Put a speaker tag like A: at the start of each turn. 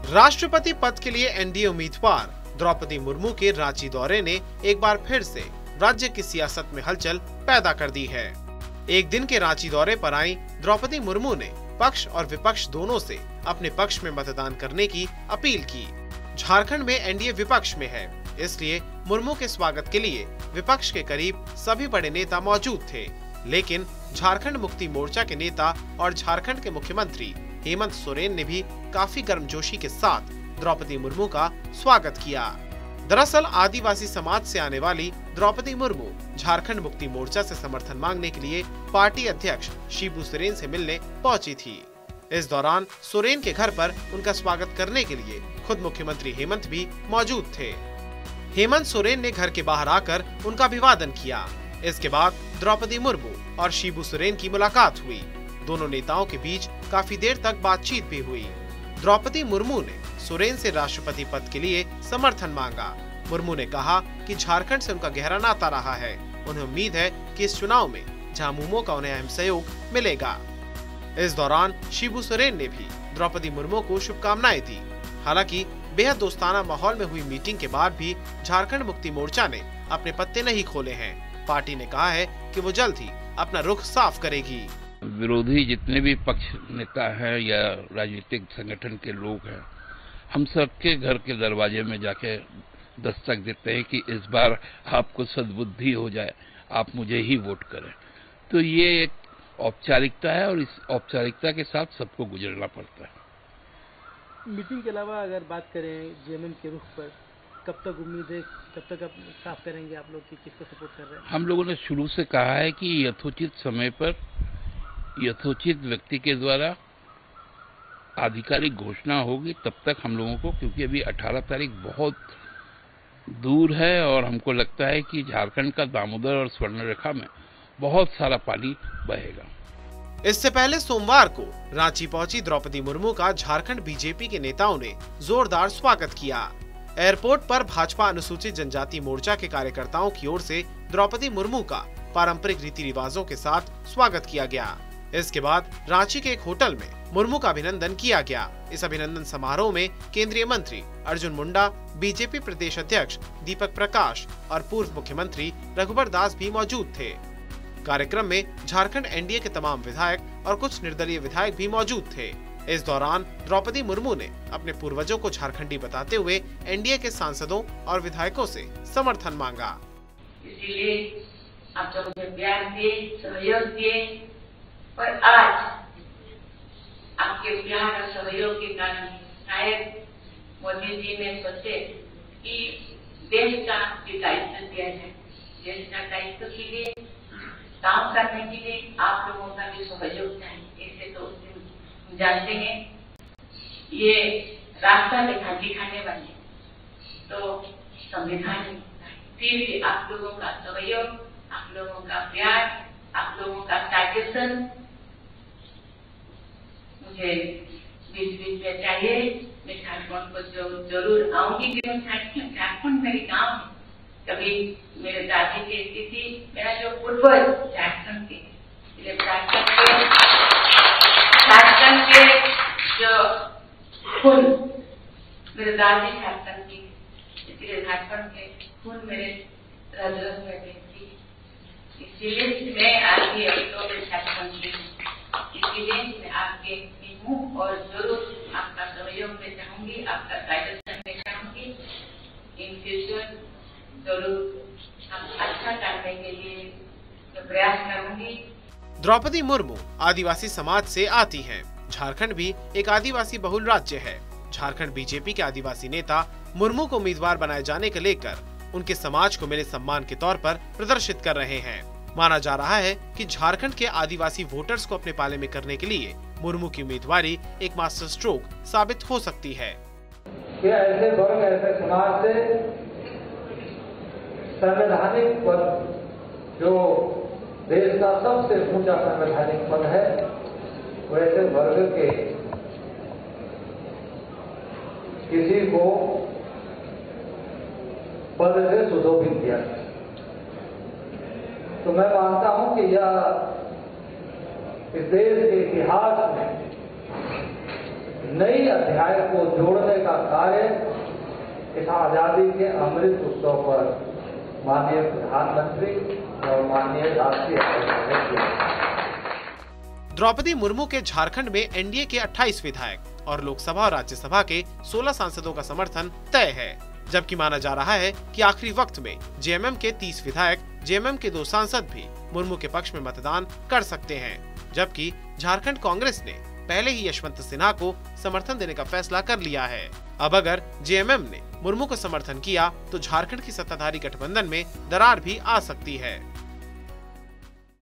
A: राष्ट्रपति पद के लिए एनडीए उम्मीदवार द्रौपदी मुर्मू के रांची दौरे ने एक बार फिर से राज्य की सियासत में हलचल पैदा कर दी है। एक दिन के रांची दौरे पर आई द्रौपदी मुर्मू ने पक्ष और विपक्ष दोनों से अपने पक्ष में मतदान करने की अपील की। झारखंड में एनडीए विपक्ष में है, इसलिए मुर्मू के स्वागत के लिए विपक्ष के करीब सभी बड़े नेता मौजूद थे। लेकिन झारखंड मुक्ति मोर्चा के नेता और झारखंड के मुख्यमंत्री हेमंत सोरेन ने भी काफी गर्मजोशी के साथ द्रौपदी मुर्मू का स्वागत किया। दरअसल आदिवासी समाज से आने वाली द्रौपदी मुर्मू झारखंड मुक्ति मोर्चा से समर्थन मांगने के लिए पार्टी अध्यक्ष शिबू सोरेन से मिलने पहुंची थी। इस दौरान सोरेन के घर पर उनका स्वागत करने के लिए खुद मुख्यमंत्री हेमंत भी मौजूद थे। हेमंत सोरेन ने घर के बाहर आकर उनका अभिवादन किया। इसके बाद द्रौपदी मुर्मू और शिबू सोरेन की मुलाकात हुई। दोनों नेताओं के बीच काफी देर तक बातचीत भी हुई। द्रौपदी मुर्मू ने सोरेन से राष्ट्रपति पद के लिए समर्थन मांगा। मुर्मू ने कहा कि झारखंड से उनका गहरा नाता रहा है। उन्हें उम्मीद है कि इस चुनाव में झामुमो का उन्हें अहम सहयोग मिलेगा। इस दौरान शिबू सोरेन ने भी द्रौपदी मुर्मू को शुभकामनाएं दी। हालांकि बेहद दोस्ताना माहौल में हुई मीटिंग के बाद भी झारखंड मुक्ति मोर्चा ने अपने पत्ते नहीं खोले हैं। पार्टी ने कहा है कि वो जल्द ही अपना रुख साफ करेगी।
B: विरोधी जितने भी पक्ष नेता हैं या राजनीतिक संगठन के लोग हैं, हम सबके घर के दरवाजे में जाके दस्तक देते हैं कि इस बार आपको सद्बुद्धि हो जाए, आप मुझे ही वोट करें। तो ये एक औपचारिकता है और इस औपचारिकता के साथ सबको गुजरना पड़ता है।
C: मीटिंग के अलावा अगर बात करें जेएमएम के रुख पर, कब तक उम्मीद है, कब तक आप साफ करेंगे आप लोग कि किसको सपोर्ट कर रहे हैं? हम
B: लोगों ने शुरू से कहा है कि यथोचित समय पर यथोचित व्यक्ति के द्वारा आधिकारिक घोषणा होगी, तब तक हम लोगों को, क्योंकि अभी 18 तारीख बहुत दूर है और हमको लगता है कि झारखंड का दामोदर और स्वर्णरेखा में बहुत सारा पानी बहेगा।
A: इससे पहले सोमवार को रांची पहुंची द्रौपदी मुर्मू का झारखंड बीजेपी के नेताओं ने जोरदार स्वागत किया। एयरपोर्ट पर भाजपा अनुसूचित जनजाति मोर्चा के कार्यकर्ताओं की ओर से द्रौपदी मुर्मू का पारंपरिक रीति रिवाजों के साथ स्वागत किया गया। इसके बाद रांची के एक होटल में मुर्मू का अभिनंदन किया गया। इस अभिनंदन समारोह में केंद्रीय मंत्री अर्जुन मुंडा, बीजेपी प्रदेश अध्यक्ष दीपक प्रकाश और पूर्व मुख्यमंत्री रघुवर दास भी मौजूद थे। कार्यक्रम में झारखंड एनडीए के तमाम विधायक और कुछ निर्दलीय विधायक भी मौजूद थे। इस दौरान द्रौपदी मुर्मू ने अपने पूर्वजों को झारखंडी बताते हुए एनडीए के सांसदों और विधायकों से समर्थन मांगा।
D: इसीलिए आप लोग मुझे प्यार दिए, सहयोग दिए, पर आज आपके प्यार और सहयोग के कारण शायद मोदी जी ने सोचे कि देश का दायित्व दिया जाए। देश का दायित्व के लिए काम करने के लिए आप लोगों का भी सहयोग चाहिए। ऐसे तो जानते हैं ये रास्ता दिखाने वाले तो संविधान, फिर भी आप लोगों का सहयोग, आप लोगों का प्यार, आप लोगों का सजेशन मुझे बीच में चाहिए। मैं झारखंड को जरूर आऊंगी, क्योंकि झारखंड मेरी गाँव है। कभी मेरे दादी की स्थिति, मेरा जो पूर्वज झारखंड के जो खून, मेरे दादी झारखंड की, इसलिए झारखंड के खून मेरे रग में बहती। इसीलिए मैं आगे झारखंड की, इसीलिए मैं आपके हूँ और जरूर आपका सहयोग में चाहूंगी, आपका गाइडेंस में चाहूंगी। इन फ्यूचर जरूर हम अच्छा करने के लिए प्रयास करूंगी।
A: द्रौपदी मुर्मू आदिवासी समाज से आती हैं। झारखंड भी एक आदिवासी बहुल राज्य है। झारखंड बीजेपी के आदिवासी नेता मुर्मू को उम्मीदवार बनाए जाने को लेकर उनके समाज को मिले सम्मान के तौर पर प्रदर्शित कर रहे हैं। माना जा रहा है कि झारखंड के आदिवासी वोटर्स को अपने पाले में करने के लिए मुर्मू की उम्मीदवारी एक मास्टर स्ट्रोक साबित हो सकती है।
E: ऐसे वर्ग, ऐसे समाज से संवैधानिक पद, जो देश का सबसे ऊंचा संवैधानिक पद है, वैसे वर्ग के किसी को पद से सुशोभित किया। तो मैं मानता हूं कि यह इस देश के इतिहास में नई अध्याय को जोड़ने का कार्य इस आजादी के अमृत उत्सव पर माननीय प्रधानमंत्री और माननीय राष्ट्रीय अध्यक्ष
A: द्रौपदी मुर्मू के झारखंड में एनडीए के 28 विधायक और लोकसभा और राज्यसभा के 16 सांसदों का समर्थन तय है, जबकि माना जा रहा है कि आखिरी वक्त में जेएमएम के 30 विधायक, जेएमएम के 2 सांसद भी मुर्मू के पक्ष में मतदान कर सकते हैं। जबकि झारखंड कांग्रेस ने पहले ही यशवंत सिन्हा को समर्थन देने का फैसला कर लिया है। अब अगर जेएमएम ने मुर्मू को समर्थन किया तो झारखंड की सत्ताधारी गठबंधन में दरार भी आ सकती है।